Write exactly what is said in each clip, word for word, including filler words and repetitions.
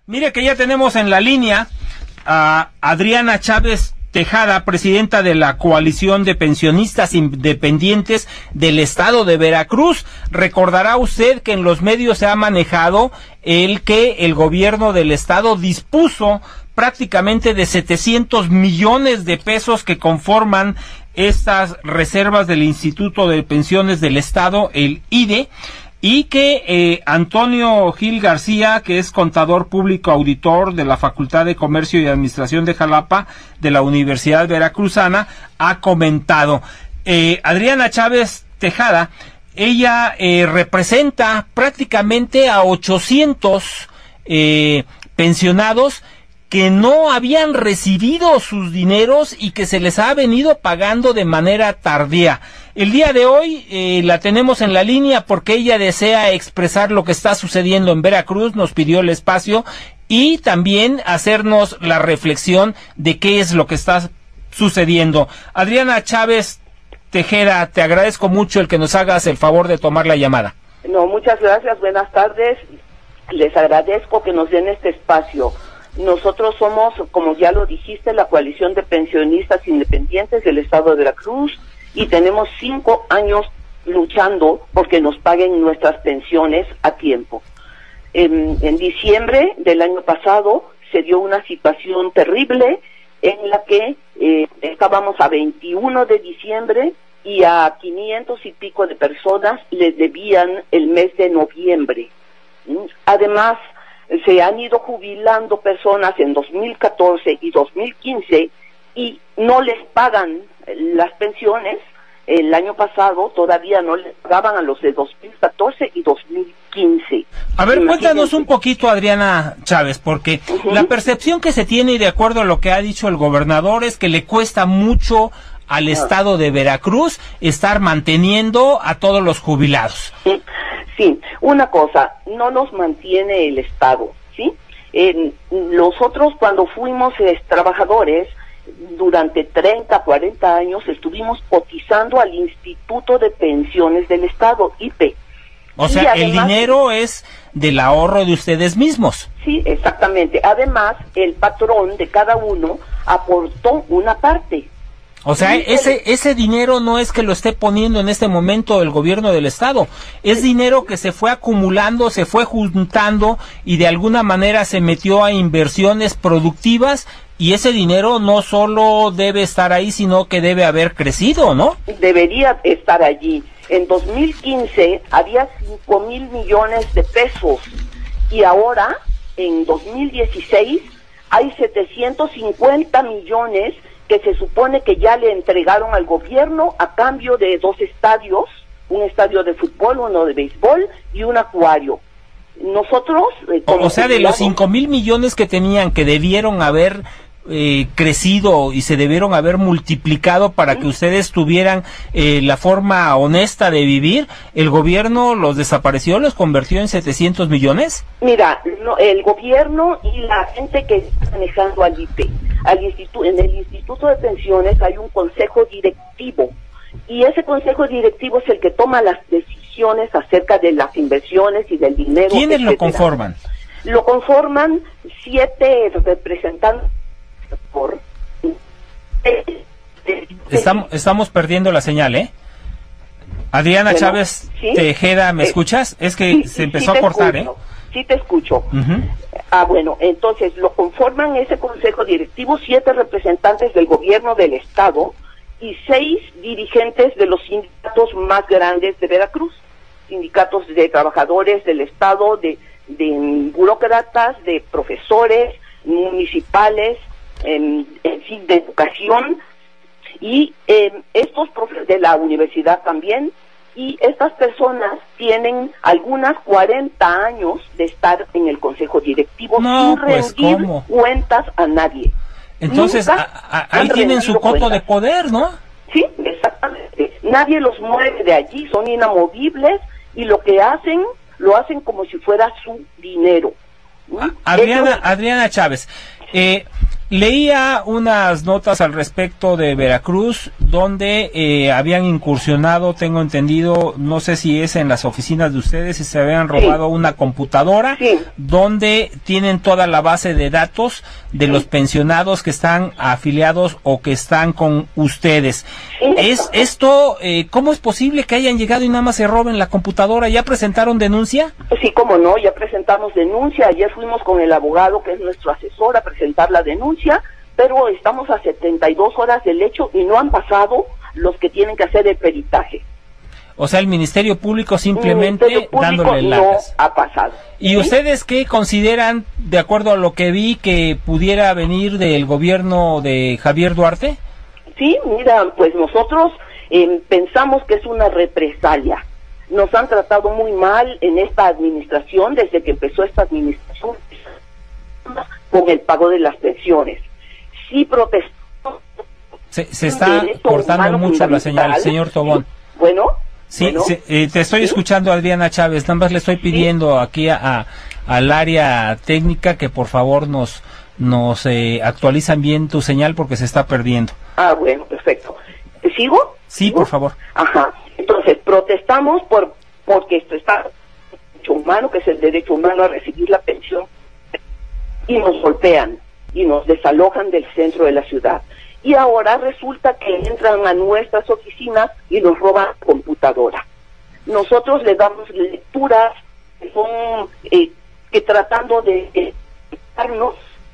Mire que ya tenemos en la línea a Adriana Chávez Tejada, presidenta de la Coalición de Pensionistas Independientes del Estado de Veracruz. Recordará usted que en los medios se ha manejado el que el gobierno del estado dispuso prácticamente de setecientos millones de pesos que conforman estas reservas del Instituto de Pensiones del Estado, el I D E, y que eh, Antonio Gil García, que es contador público auditor de la Facultad de Comercio y Administración de Jalapa de la Universidad Veracruzana, ha comentado. Eh, Adriana Chávez Tejada, ella eh, representa prácticamente a ochocientos eh, pensionados que no habían recibido sus dineros y que se les ha venido pagando de manera tardía. El día de hoy eh, la tenemos en la línea porque ella desea expresar lo que está sucediendo en Veracruz, nos pidió el espacio y también hacernos la reflexión de qué es lo que está sucediendo. Adriana Chávez Tejera, te agradezco mucho el que nos hagas el favor de tomar la llamada. No, muchas gracias, buenas tardes. Les agradezco que nos den este espacio. Nosotros somos, como ya lo dijiste, la Coalición de Pensionistas Independientes del Estado de Veracruz y tenemos cinco años luchando porque nos paguen nuestras pensiones a tiempo. En, en diciembre del año pasado se dio una situación terrible en la que eh, estábamos a veintiuno de diciembre y a quinientos y pico de personas les debían el mes de noviembre. Además, se han ido jubilando personas en dos mil catorce y dos mil quince y no les pagan las pensiones. El año pasado todavía no les pagaban a los de dos mil catorce y dos mil quince. A ver, Imagínense. Cuéntanos un poquito, Adriana Chávez, porque uh-huh. la percepción que se tiene, y de acuerdo a lo que ha dicho el gobernador, es que le cuesta mucho al estado de Veracruz estar manteniendo a todos los jubilados. Sí, sí. Una cosa, no nos mantiene el estado, ¿sí? Eh, nosotros cuando fuimos eh, trabajadores, durante treinta, cuarenta años estuvimos cotizando al Instituto de Pensiones del Estado, I P E. O sea, además, el dinero es del ahorro de ustedes mismos. Sí, exactamente. Además, el patrón de cada uno aportó una parte. O sea, ese ese dinero no es que lo esté poniendo en este momento el gobierno del estado, es dinero que se fue acumulando, se fue juntando y de alguna manera se metió a inversiones productivas y ese dinero no solo debe estar ahí, sino que debe haber crecido, ¿no? Debería estar allí. En dos mil quince había cinco mil millones de pesos y ahora, en dos mil dieciséis, hay setecientos cincuenta millones que se supone que ya le entregaron al gobierno a cambio de dos estadios, un estadio de fútbol, uno de béisbol y un acuario. Nosotros... Eh, o, o sea, de los cinco mil millones que tenían, que debieron haber eh, crecido y se debieron haber multiplicado para ¿sí? que ustedes tuvieran eh, la forma honesta de vivir, ¿el gobierno los desapareció, los convirtió en setecientos millones? Mira, no, el gobierno y la gente que está manejando al I P E, al instituto, en el Instituto de Pensiones hay un consejo directivo y ese consejo directivo es el que toma las decisiones acerca de las inversiones y del dinero. ¿Quiénes etcétera. lo conforman? Lo conforman siete representantes por... Estamos, estamos perdiendo la señal, ¿eh? Adriana bueno, Chávez ¿sí? Tejeda, ¿me eh, escuchas? Es que sí, se empezó sí a cortar, escucho, ¿eh? Sí te escucho. Uh-huh. Ah, bueno, entonces lo conforman ese consejo directivo siete representantes del gobierno del estado y seis dirigentes de los sindicatos más grandes de Veracruz, sindicatos de trabajadores del estado, de, de burócratas, de profesores municipales, en, en fin, de educación y eh, estos profes de la universidad también. Y estas personas tienen algunas cuarenta años de estar en el consejo directivo no, sin pues, rendir ¿cómo? cuentas a nadie. Entonces, a, a, ahí tienen su coto cuentas. de poder, ¿no? Sí, exactamente. Nadie los mueve de allí, son inamovibles y lo que hacen, lo hacen como si fuera su dinero. ¿Mm? Adriana, Ellos... Adriana Chávez, eh, Leía unas notas al respecto de Veracruz donde eh, habían incursionado, tengo entendido, no sé si es en las oficinas de ustedes, si se habían robado sí. una computadora sí. donde tienen toda la base de datos de sí. los pensionados que están afiliados o que están con ustedes. Sí. ¿Es esto, eh, cómo es posible que hayan llegado y nada más se roben la computadora? ¿Ya presentaron denuncia? Sí, cómo no, ya presentamos denuncia. Ayer fuimos con el abogado que es nuestro asesor a presentar la denuncia. Pero estamos a setenta y dos horas del hecho y no han pasado los que tienen que hacer el peritaje. O sea, el Ministerio Público simplemente el Ministerio Público dándole largas. No ha pasado. ¿Y ¿sí? ustedes qué consideran, de acuerdo a lo que vi, que pudiera venir del gobierno de Javier Duarte? Sí, mira, pues nosotros eh, pensamos que es una represalia. Nos han tratado muy mal en esta administración, desde que empezó esta administración, con el pago de las pensiones. Sí protestó. Se, se está cortando mucho la señal, señor Tobón. Bueno. Sí, bueno, se, eh, te estoy ¿sí? escuchando, Adriana Chávez. Nada más le estoy pidiendo ¿sí? aquí a, a, al área técnica que por favor nos nos eh, actualizan bien tu señal porque se está perdiendo. Ah, bueno, perfecto. ¿Sigo? Sí, ¿Sigo? por favor. Ajá. Entonces, protestamos por porque esto está el derecho humano, que es el derecho humano a recibir la pensión, y nos golpean y nos desalojan del centro de la ciudad. Y ahora resulta que entran a nuestras oficinas y nos roban la computadora. Nosotros le damos lecturas que son eh, que tratando de darnos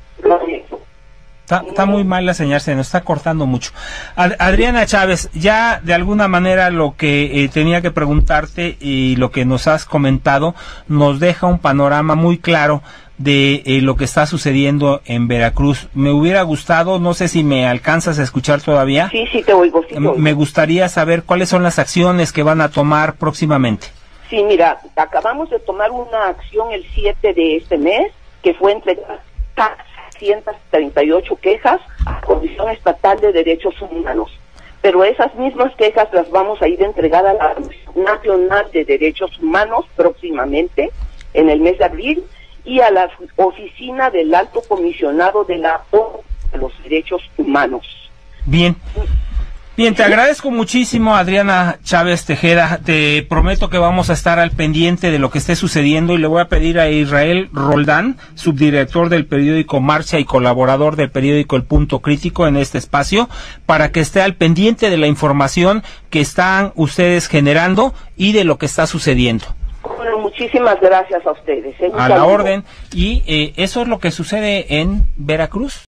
Está, está muy mal la señal, se nos está cortando mucho. Ad, Adriana Chávez, ya de alguna manera lo que eh, tenía que preguntarte y lo que nos has comentado nos deja un panorama muy claro de eh, lo que está sucediendo en Veracruz. Me hubiera gustado, no sé si me alcanzas a escuchar todavía. Sí, sí te oigo. Sí te oigo. Me gustaría saber cuáles son las acciones que van a tomar próximamente. Sí, mira, acabamos de tomar una acción el siete de este mes, que fue entregar ciento treinta y ocho quejas a la Comisión Estatal de Derechos Humanos. Pero esas mismas quejas las vamos a ir a entregar a la Comisión Nacional de Derechos Humanos próximamente, en el mes de abril, y a la oficina del Alto Comisionado de la ONU de los Derechos Humanos. Bien. Bien, te agradezco muchísimo, Adriana Chávez Tejeda. Te prometo que vamos a estar al pendiente de lo que esté sucediendo y le voy a pedir a Israel Roldán, subdirector del periódico Marcha y colaborador del periódico El Punto Crítico en este espacio, para que esté al pendiente de la información que están ustedes generando y de lo que está sucediendo. Bueno, muchísimas gracias a ustedes. ¿eh? A la orden. Y eh, eso es lo que sucede en Veracruz.